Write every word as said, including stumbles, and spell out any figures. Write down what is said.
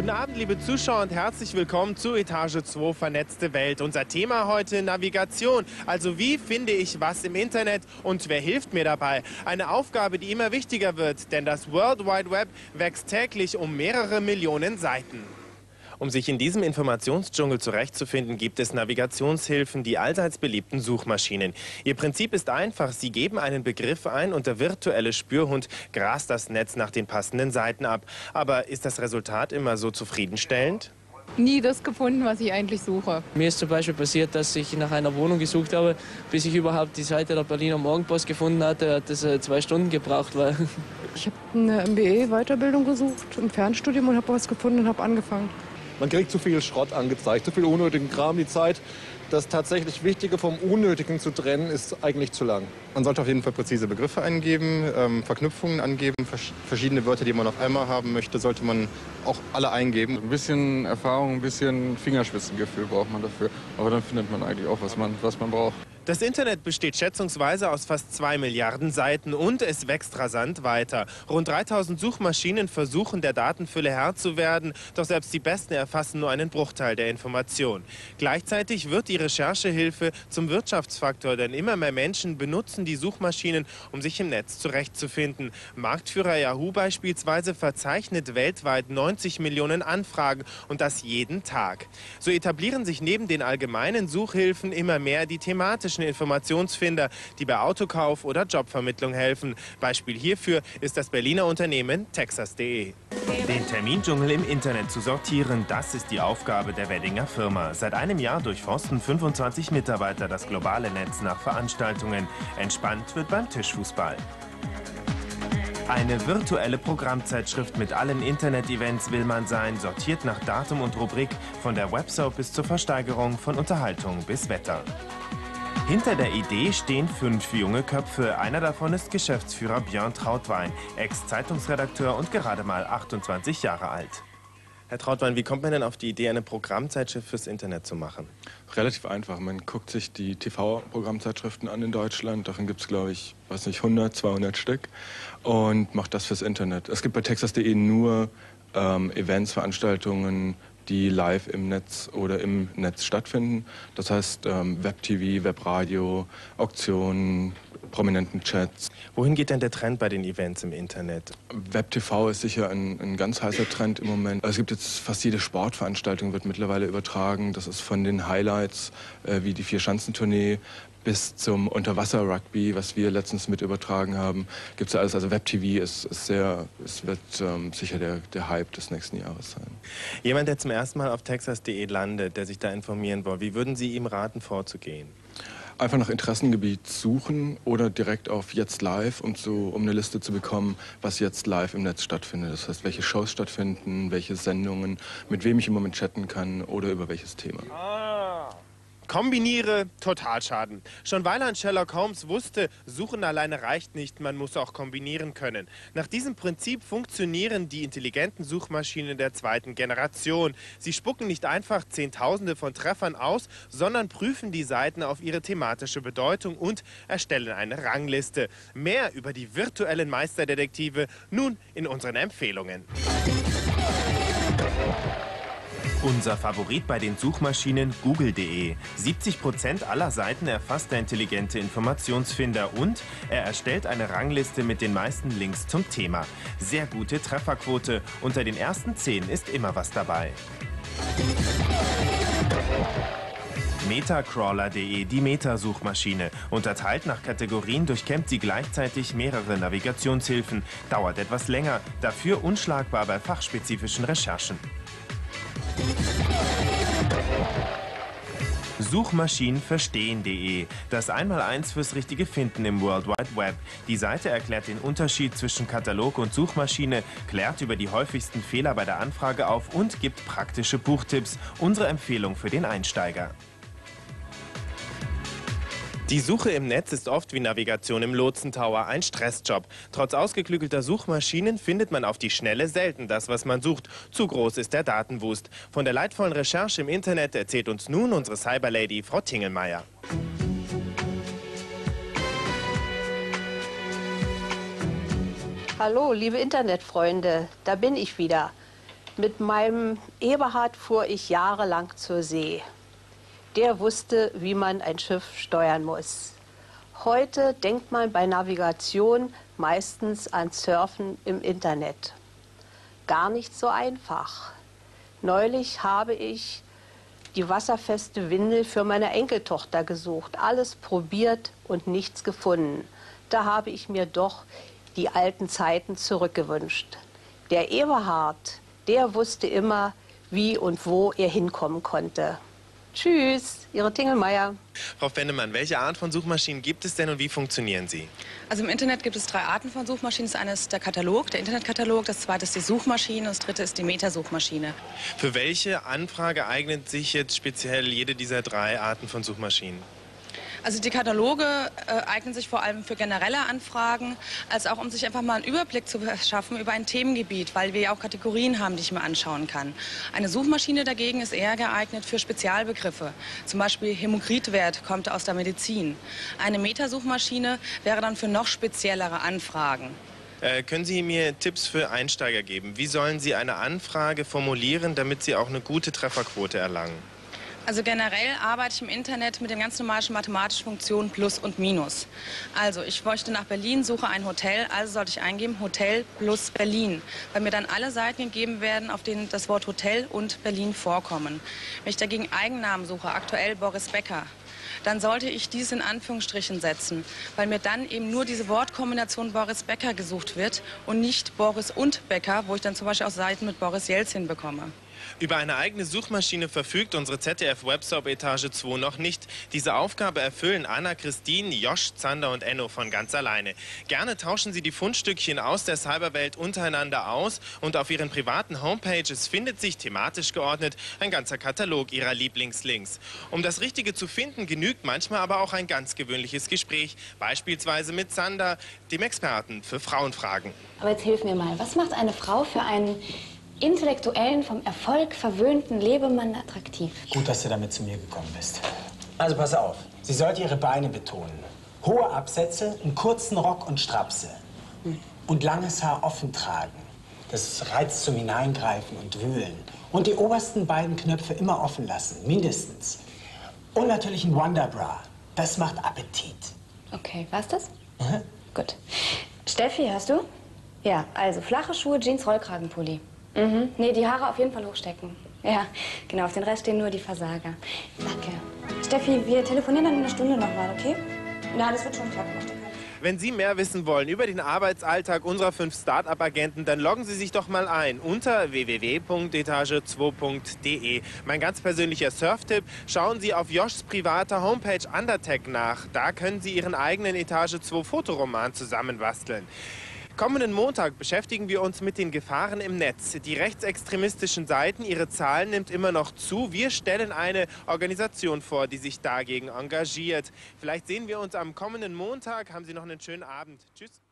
Guten Abend, liebe Zuschauer, und herzlich willkommen zu Etage zwei Vernetzte Welt. Unser Thema heute Navigation. Also wie finde ich was im Internet und wer hilft mir dabei? Eine Aufgabe, die immer wichtiger wird, denn das World Wide Web wächst täglich um mehrere Millionen Seiten. Um sich in diesem Informationsdschungel zurechtzufinden, gibt es Navigationshilfen, die allseits beliebten Suchmaschinen. Ihr Prinzip ist einfach. Sie geben einen Begriff ein und der virtuelle Spürhund grast das Netz nach den passenden Seiten ab. Aber ist das Resultat immer so zufriedenstellend? Nie das gefunden, was ich eigentlich suche. Mir ist zum Beispiel passiert, dass ich nach einer Wohnung gesucht habe, bis ich überhaupt die Seite der Berliner Morgenpost gefunden hatte, hat das zwei Stunden gebraucht. Weil ich habe eine M B A-Weiterbildung gesucht im Fernstudium und habe was gefunden und habe angefangen. Man kriegt zu viel Schrott angezeigt, zu viel unnötigen Kram. Die Zeit, das tatsächlich Wichtige vom Unnötigen zu trennen, ist eigentlich zu lang. Man sollte auf jeden Fall präzise Begriffe eingeben, ähm, Verknüpfungen angeben. Vers verschiedene Wörter, die man auf einmal haben möchte, sollte man auch alle eingeben. Ein bisschen Erfahrung, ein bisschen Fingerspitzengefühl braucht man dafür. Aber dann findet man eigentlich auch, was man, was man braucht. Das Internet besteht schätzungsweise aus fast zwei Milliarden Seiten und es wächst rasant weiter. Rund dreitausend Suchmaschinen versuchen, der Datenfülle Herr zu werden, doch selbst die Besten erfassen nur einen Bruchteil der Information. Gleichzeitig wird die Recherchehilfe zum Wirtschaftsfaktor, denn immer mehr Menschen benutzen die Suchmaschinen, um sich im Netz zurechtzufinden. Marktführer Yahoo beispielsweise verzeichnet weltweit neunzig Millionen Anfragen und das jeden Tag. So etablieren sich neben den allgemeinen Suchhilfen immer mehr die thematischen Informationsfinder, die bei Autokauf oder Jobvermittlung helfen. Beispiel hierfür ist das Berliner Unternehmen Texas punkt de. Den Termindschungel im Internet zu sortieren, das ist die Aufgabe der Weddinger Firma. Seit einem Jahr durchforsten fünfundzwanzig Mitarbeiter das globale Netz nach Veranstaltungen. Entspannt wird beim Tischfußball. Eine virtuelle Programmzeitschrift mit allen Internet-Events will man sein, sortiert nach Datum und Rubrik, von der Websoap bis zur Versteigerung, von Unterhaltung bis Wetter. Hinter der Idee stehen fünf junge Köpfe. Einer davon ist Geschäftsführer Björn Trautwein, Ex-Zeitungsredakteur und gerade mal achtundzwanzig Jahre alt. Herr Trautwein, wie kommt man denn auf die Idee, eine Programmzeitschrift fürs Internet zu machen? Relativ einfach. Man guckt sich die T V-Programmzeitschriften an in Deutschland. Davon gibt es, glaube ich, weiß nicht, hundert, zweihundert Stück. Und macht das fürs Internet. Es gibt bei Texas punkt de nur ähm, Events, Veranstaltungen, die live im Netz oder im Netz stattfinden. Das heißt ähm, Web-T V, Webradio, Auktionen, prominenten Chats. Wohin geht denn der Trend bei den Events im Internet? Web-T V ist sicher ein, ein ganz heißer Trend im Moment. Es gibt jetzt fast jede Sportveranstaltung wird mittlerweile übertragen. Das ist von den Highlights äh, wie die Vier-Schanzentournee bis zum Unterwasser-Rugby, was wir letztens mit übertragen haben, gibt es ja alles. Also Web-T V ist, ist sehr, es wird ähm, sicher der, der Hype des nächsten Jahres sein. Jemand, der zum ersten Mal auf Texas punkt de landet, der sich da informieren will, wie würden Sie ihm raten, vorzugehen? Einfach nach Interessengebiet suchen oder direkt auf Jetzt Live, um, zu, um eine Liste zu bekommen, was jetzt live im Netz stattfindet. Das heißt, welche Shows stattfinden, welche Sendungen, mit wem ich im Moment chatten kann oder über welches Thema. Ah. Kombiniere, Totalschaden. Schon Weiland Sherlock Holmes wusste, suchen alleine reicht nicht, man muss auch kombinieren können. Nach diesem Prinzip funktionieren die intelligenten Suchmaschinen der zweiten Generation. Sie spucken nicht einfach Zehntausende von Treffern aus, sondern prüfen die Seiten auf ihre thematische Bedeutung und erstellen eine Rangliste. Mehr über die virtuellen Meisterdetektive nun in unseren Empfehlungen. Unser Favorit bei den Suchmaschinen Google punkt de. siebzig Prozent aller Seiten erfasst der intelligente Informationsfinder und er erstellt eine Rangliste mit den meisten Links zum Thema. Sehr gute Trefferquote. Unter den ersten zehn ist immer was dabei. Metacrawler punkt de, die Meta-Suchmaschine. Unterteilt nach Kategorien durchkämmt sie gleichzeitig mehrere Navigationshilfen. Dauert etwas länger, dafür unschlagbar bei fachspezifischen Recherchen. Suchmaschinen verstehen punkt de. Das Einmaleins fürs richtige Finden im World Wide Web. Die Seite erklärt den Unterschied zwischen Katalog und Suchmaschine, klärt über die häufigsten Fehler bei der Anfrage auf und gibt praktische Buchtipps. Unsere Empfehlung für den Einsteiger. Die Suche im Netz ist oft wie Navigation im Lotsentower ein Stressjob. Trotz ausgeklügelter Suchmaschinen findet man auf die Schnelle selten das, was man sucht. Zu groß ist der Datenwust. Von der leidvollen Recherche im Internet erzählt uns nun unsere Cyberlady Frau Tingelmeier. Hallo, liebe Internetfreunde, da bin ich wieder. Mit meinem Eberhard fuhr ich jahrelang zur See. Der wusste, wie man ein Schiff steuern muss. Heute denkt man bei Navigation meistens an Surfen im Internet. Gar nicht so einfach. Neulich habe ich die wasserfeste Windel für meine Enkeltochter gesucht. Alles probiert und nichts gefunden. Da habe ich mir doch die alten Zeiten zurückgewünscht. Der Eberhard, der wusste immer, wie und wo er hinkommen konnte. Tschüss, Ihre Tingelmeier. Frau Fendemann, welche Art von Suchmaschinen gibt es denn und wie funktionieren sie? Also im Internet gibt es drei Arten von Suchmaschinen. Das eine ist der Katalog, der Internetkatalog, das zweite ist die Suchmaschine, das dritte ist die Metasuchmaschine. Für welche Anfrage eignet sich jetzt speziell jede dieser drei Arten von Suchmaschinen? Also die Kataloge äh, eignen sich vor allem für generelle Anfragen, als auch um sich einfach mal einen Überblick zu verschaffen über ein Themengebiet, weil wir ja auch Kategorien haben, die ich mir anschauen kann. Eine Suchmaschine dagegen ist eher geeignet für Spezialbegriffe. Zum Beispiel Hämokritwert kommt aus der Medizin. Eine Metasuchmaschine wäre dann für noch speziellere Anfragen. Äh, können Sie mir Tipps für Einsteiger geben? Wie sollen Sie eine Anfrage formulieren, damit Sie auch eine gute Trefferquote erlangen? Also generell arbeite ich im Internet mit den ganz normalen mathematischen Funktionen Plus und Minus. Also ich möchte nach Berlin, suche ein Hotel, also sollte ich eingeben Hotel plus Berlin, weil mir dann alle Seiten gegeben werden, auf denen das Wort Hotel und Berlin vorkommen. Wenn ich dagegen Eigennamen suche, aktuell Boris Becker, dann sollte ich dies in Anführungsstrichen setzen, weil mir dann eben nur diese Wortkombination Boris Becker gesucht wird und nicht Boris und Becker, wo ich dann zum Beispiel auch Seiten mit Boris Jelzin bekomme. Über eine eigene Suchmaschine verfügt unsere Z D F-Webshop Etage zwei noch nicht. Diese Aufgabe erfüllen Anna, Christine, Josch, Zander und Enno von ganz alleine. Gerne tauschen Sie die Fundstückchen aus der Cyberwelt untereinander aus und auf Ihren privaten Homepages findet sich thematisch geordnet ein ganzer Katalog Ihrer Lieblingslinks. Um das Richtige zu finden, genügt manchmal aber auch ein ganz gewöhnliches Gespräch, beispielsweise mit Zander, dem Experten für Frauenfragen. Aber jetzt hilf mir mal, was macht eine Frau für einen intellektuellen, vom Erfolg verwöhnten Lebemann attraktiv? Gut, dass du damit zu mir gekommen bist. Also pass auf, sie sollte ihre Beine betonen. Hohe Absätze, einen kurzen Rock und Strapse. Hm. Und langes Haar offen tragen. Das reizt zum Hineingreifen und Wühlen. Und die obersten beiden Knöpfe immer offen lassen, mindestens. Und natürlich ein Wonderbra. Das macht Appetit. Okay, war's das? Mhm. Gut. Steffi, hast du? Ja, also flache Schuhe, Jeans, Rollkragenpulli. Mhm. Nee, die Haare auf jeden Fall hochstecken. Ja, genau, auf den Rest stehen nur die Versager. Danke. Steffi, wir telefonieren dann in einer Stunde noch mal, okay? Na, das wird schon klappen. Wenn Sie mehr wissen wollen über den Arbeitsalltag unserer fünf Start-up-Agenten, dann loggen Sie sich doch mal ein unter w w w punkt etage zwei punkt de. Mein ganz persönlicher Surftipp, schauen Sie auf Joschs privater Homepage Undertech nach. Da können Sie Ihren eigenen Etage zwei Fotoroman zusammenbasteln. Kommenden Montag beschäftigen wir uns mit den Gefahren im Netz. Die rechtsextremistischen Seiten, ihre Zahl nimmt immer noch zu. Wir stellen eine Organisation vor, die sich dagegen engagiert. Vielleicht sehen wir uns am kommenden Montag. Haben Sie noch einen schönen Abend. Tschüss.